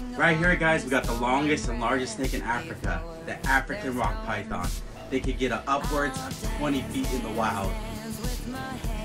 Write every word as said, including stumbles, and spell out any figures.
Right here, guys, we got the longest and largest snake in Africa, the African rock python. They could get upwards of twenty feet in the wild.